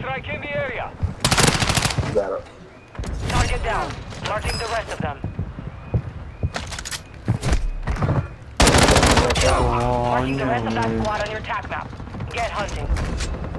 Strike in the area. Got it. Target down. Marking the rest of them. Marking the rest of that squad on your attack map. Get hunting.